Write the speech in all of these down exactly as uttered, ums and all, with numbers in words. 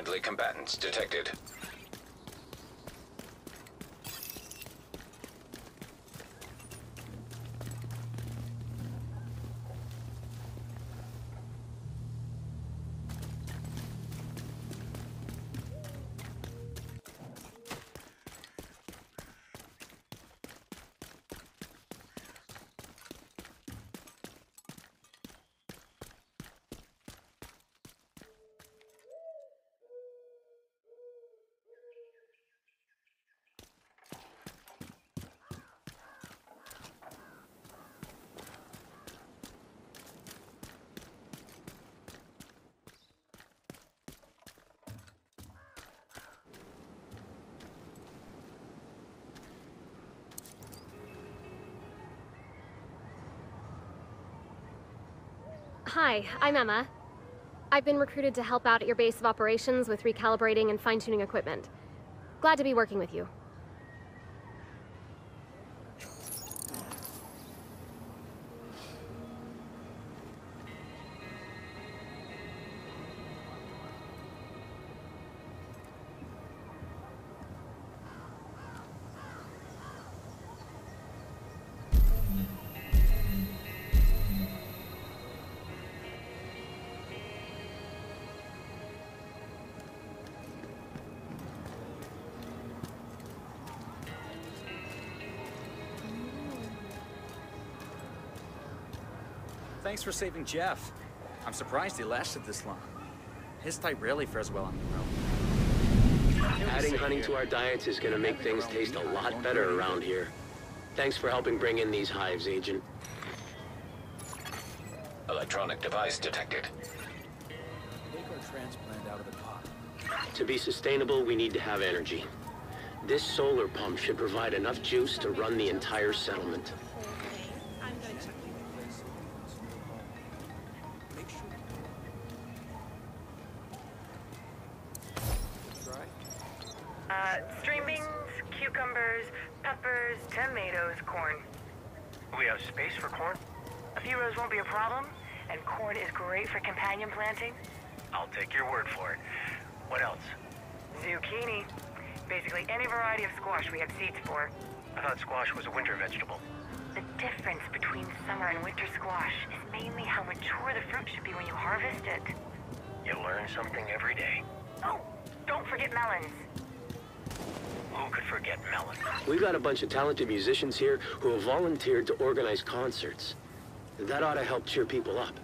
Friendly combatants detected. Hi, I'm Emma. I've been recruited to help out at your base of operations with recalibrating and fine-tuning equipment. Glad to be working with you. Thanks for saving Jeff. I'm surprised he lasted this long. His type rarely fares well on the road. Adding honey to our diets is gonna make things taste a lot better around here. Thanks for helping bring in these hives, Agent. Electronic device detected. Take our transplant out of the pot. To be sustainable, we need to have energy. This solar pump should provide enough juice to run the entire settlement. Uh, string beans, cucumbers, peppers, tomatoes, corn. We have space for corn? A few rows won't be a problem, and corn is great for companion planting. I'll take your word for it. What else? Zucchini. Basically any variety of squash we have seeds for. I thought squash was a winter vegetable. The difference between summer and winter squash is mainly how mature the fruit should be when you harvest it. You learn something every day. Oh, don't forget melons. Who could forget melon? We've got a bunch of talented musicians here who have volunteered to organize concerts. That ought to help cheer people up.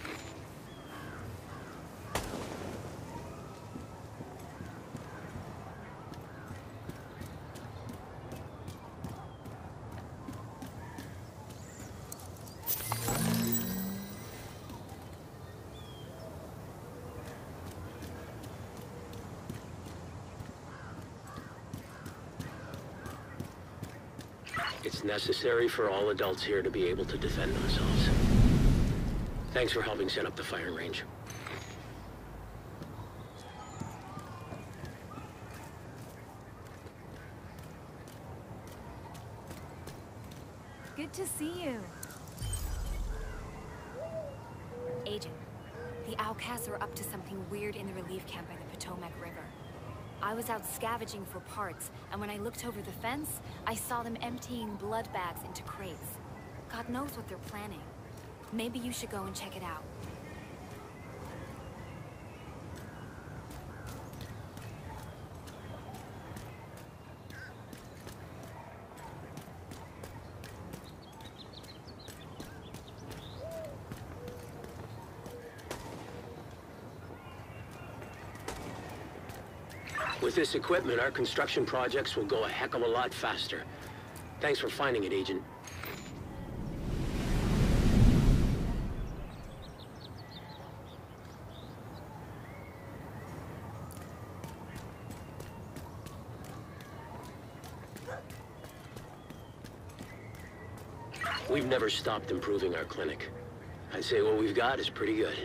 It's necessary for all adults here to be able to defend themselves. Thanks for helping set up the firing range. Good to see you. Agent, the outcasts are up to something weird in the relief camp by the Potomac River. I was out scavenging for parts, and when I looked over the fence, I saw them emptying blood bags into crates. God knows what they're planning. Maybe you should go and check it out. With this equipment, our construction projects will go a heck of a lot faster. Thanks for finding it, Agent. We've never stopped improving our clinic. I'd say what we've got is pretty good.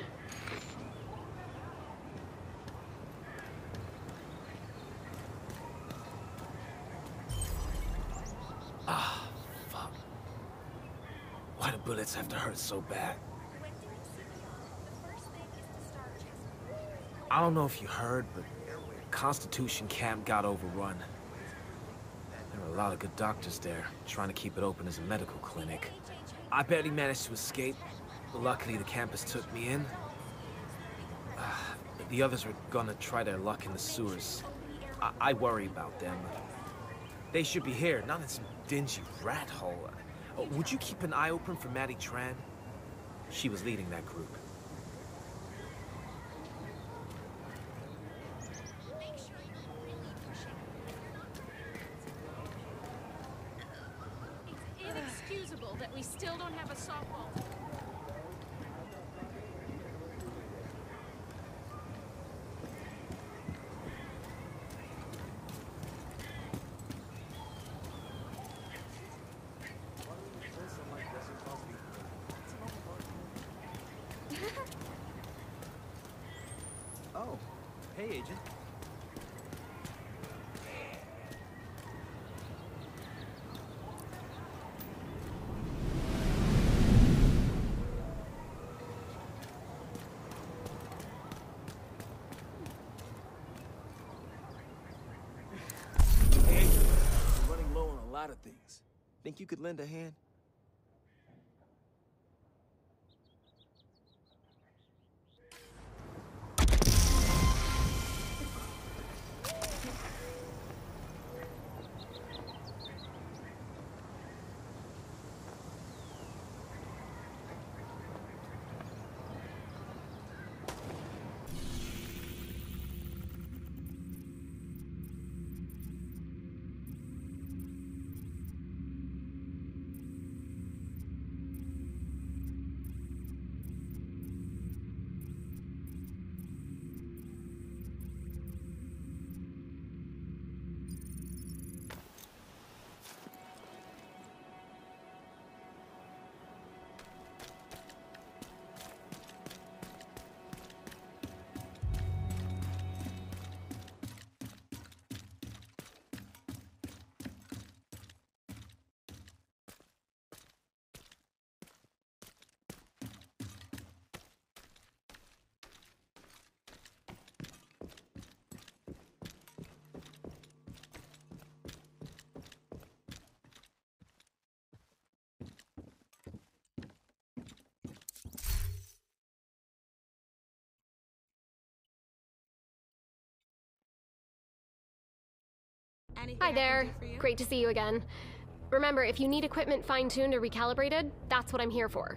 Ah, fuck. Why do bullets have to hurt so bad? I don't know if you heard, but Constitution camp got overrun. There were a lot of good doctors there, trying to keep it open as a medical clinic. I barely managed to escape, but luckily the campus took me in. Uh, the others were gonna try their luck in the sewers. I, I worry about them. They should be here, not in some dingy rat hole. Uh, would you keep an eye open for Maddie Tran? She was leading that group. Inexcusable that we still don't have a softball. Oh, hey, Agent. Hey, Agent. We're running low on a lot of things. Think you could lend a hand? Hi there. Great to see you again. Remember, if you need equipment fine-tuned or recalibrated, that's what I'm here for.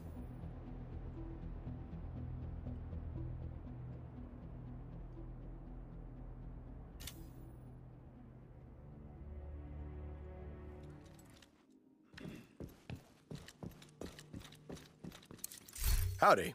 Howdy.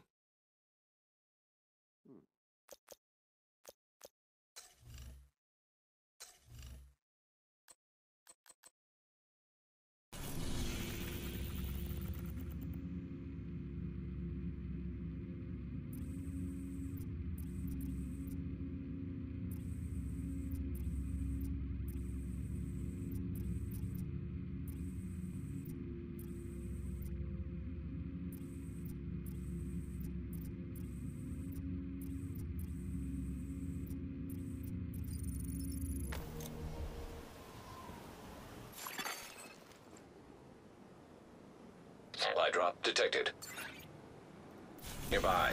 Supply drop detected. Nearby.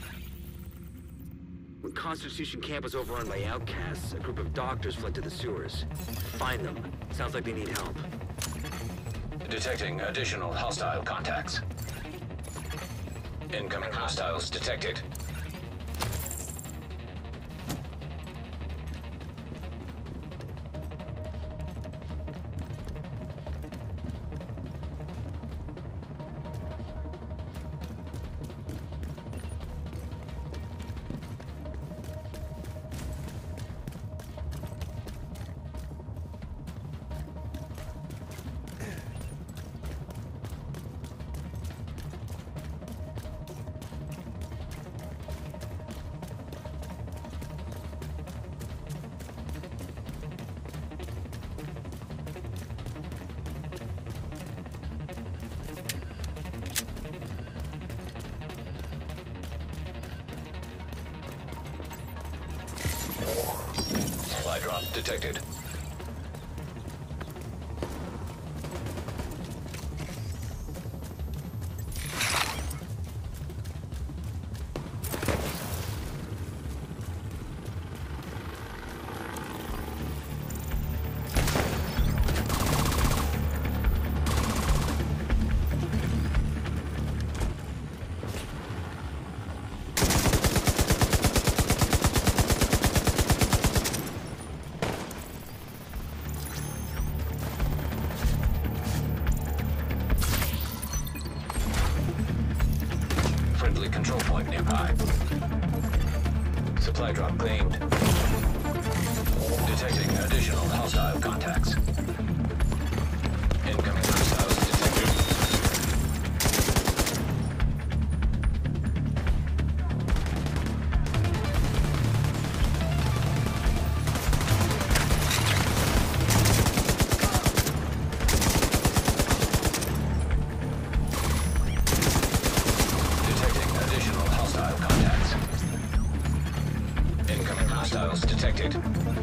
When Constitution Camp was overrun by outcasts, a group of doctors fled to the sewers. Find them. Sounds like they need help. Detecting additional hostile contacts. Incoming hostiles detected. detected. Friendly control point nearby. Supply drop claimed. Detecting additional hostile contacts. Incoming hostiles detected. Hostiles detected.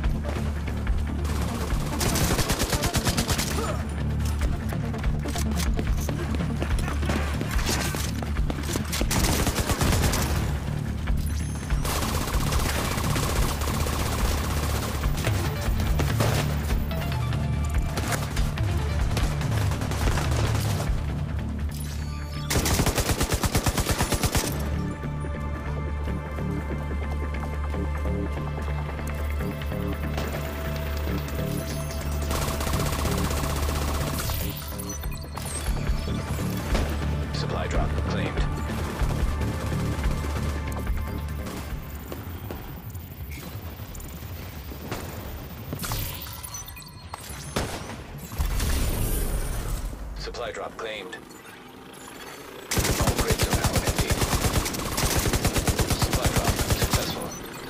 Supply drop claimed. Supply drop claimed. All crates are now empty. Supply drop successful.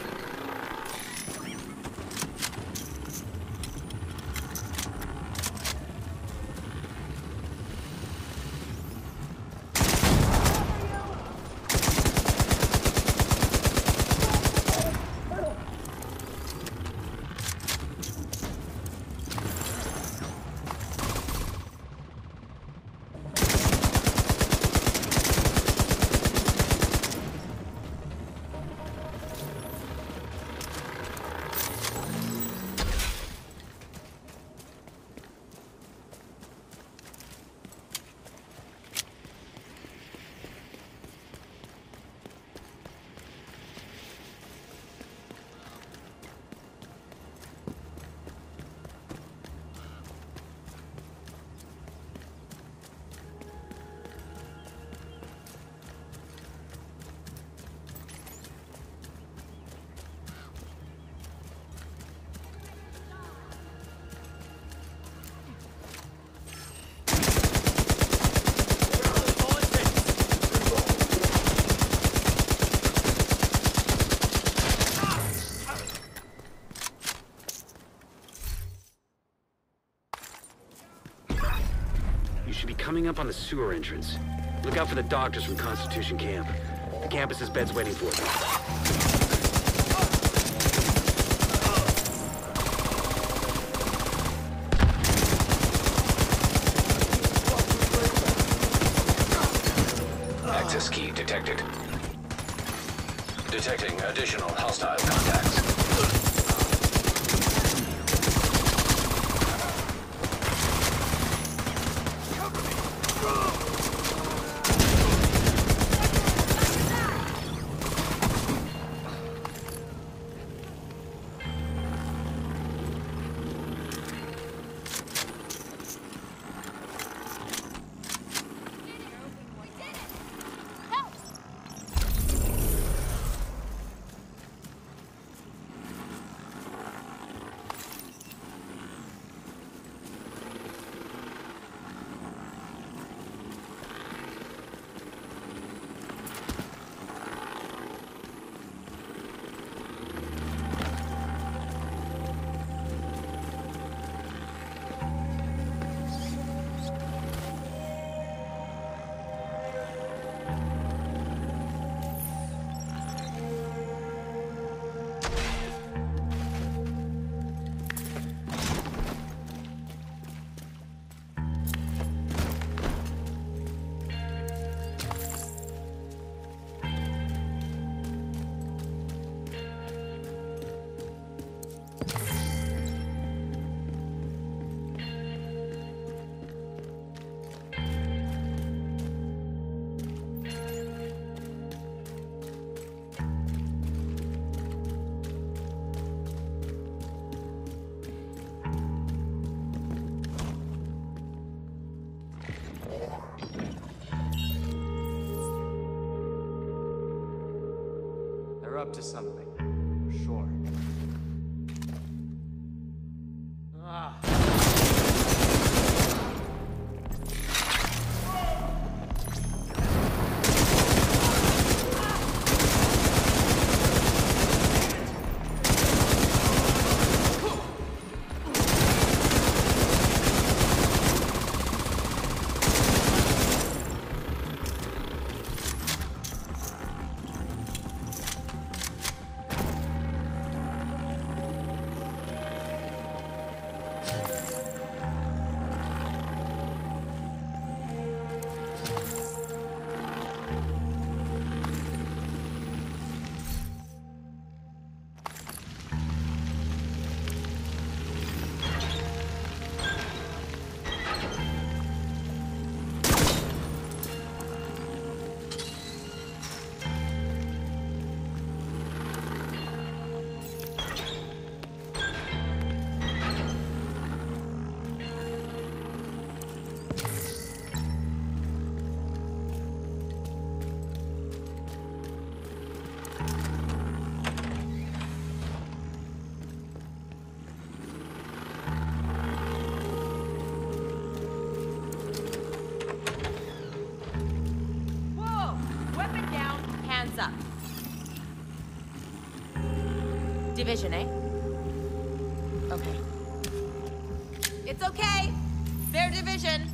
Coming up on the sewer entrance. Look out for the doctors from Constitution Camp. The campus has beds waiting for them. Access key detected. Detecting additional hostile contacts. up to something. For sure. Ah. Up. Division, eh? Okay. It's okay. Their division.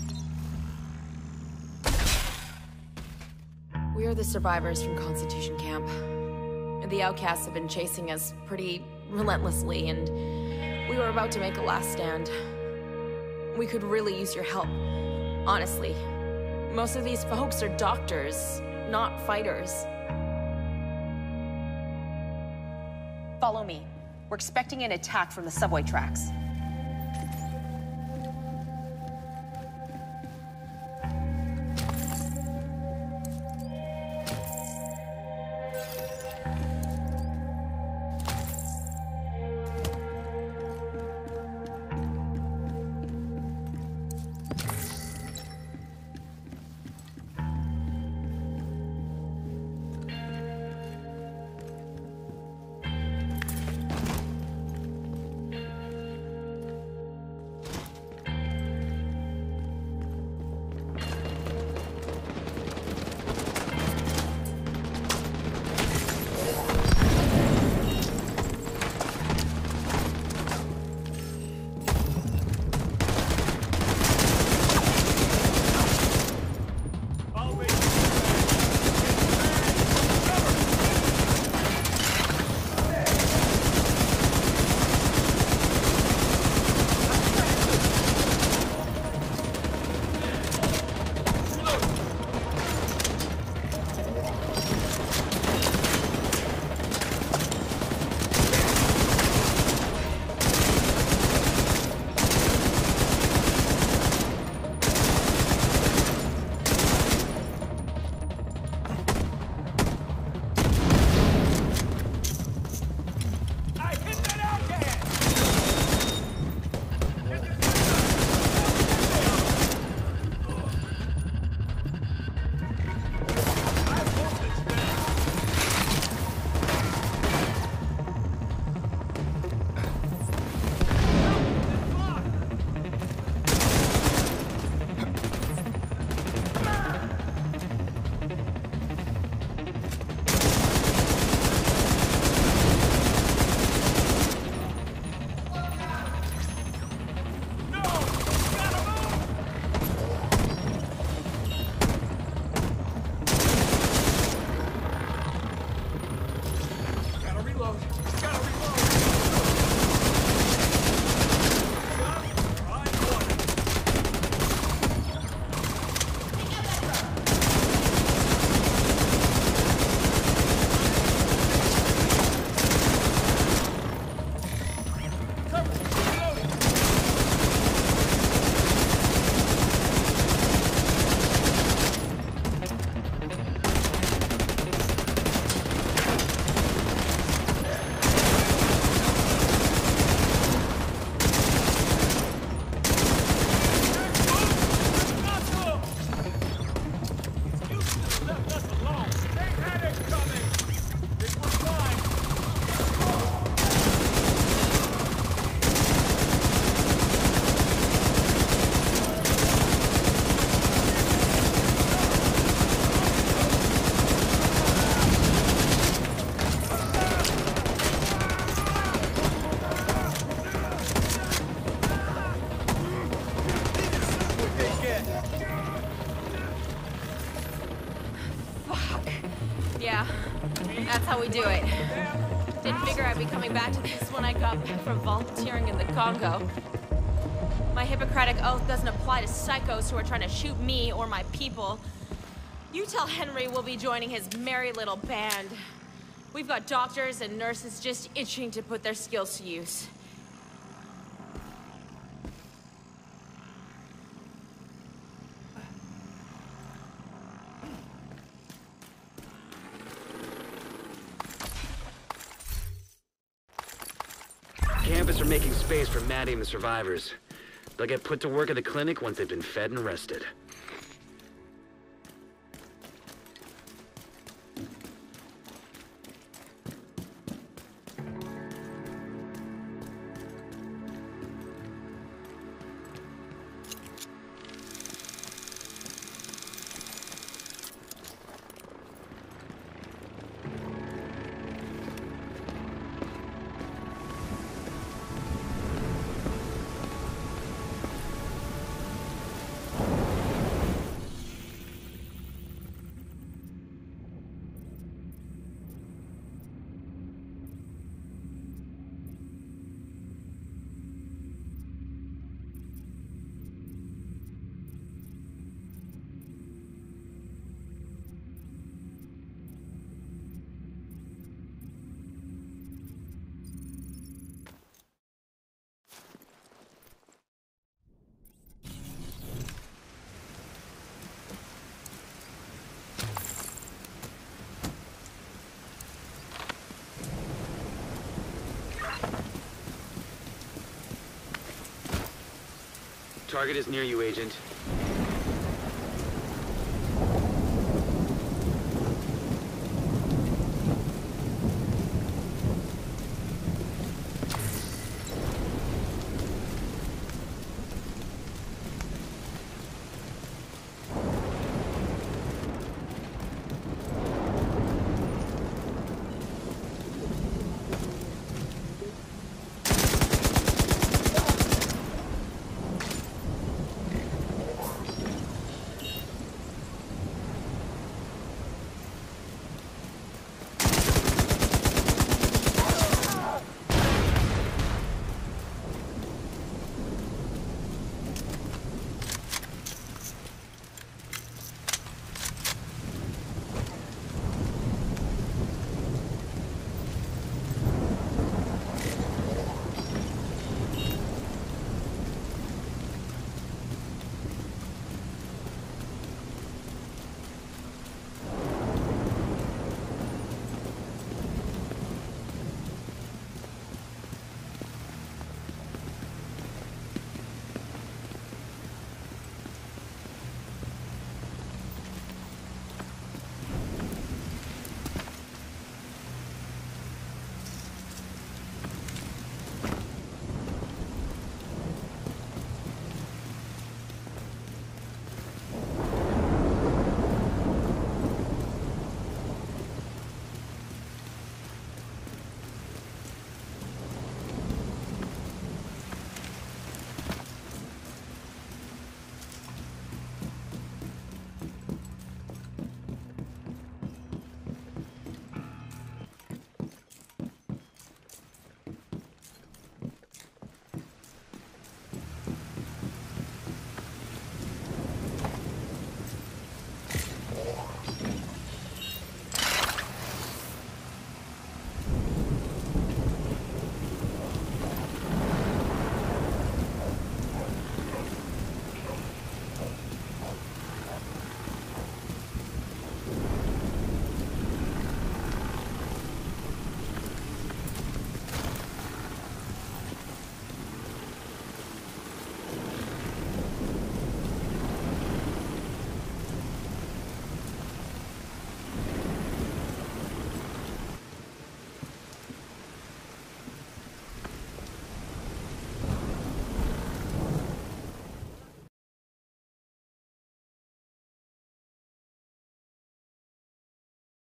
We are the survivors from Constitution Camp. The outcasts have been chasing us pretty relentlessly, and we were about to make a last stand. We could really use your help, honestly. Most of these folks are doctors, not fighters. Follow me. We're expecting an attack from the subway tracks. That's how we do it. Didn't figure I'd be coming back to this when I got back from volunteering in the Congo. My Hippocratic oath doesn't apply to psychos who are trying to shoot me or my people. You tell Henry we'll be joining his merry little band. We've got doctors and nurses just itching to put their skills to use. Campus are making space for Maddie and the survivors. They'll get put to work at the clinic once they've been fed and rested. Target is near you, Agent.